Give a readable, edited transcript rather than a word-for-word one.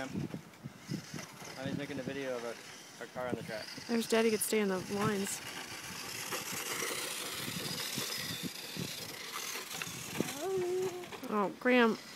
Graham. Mommy's making a video of our car on the track. I wish Daddy could stay in the lines. Oh, Graham.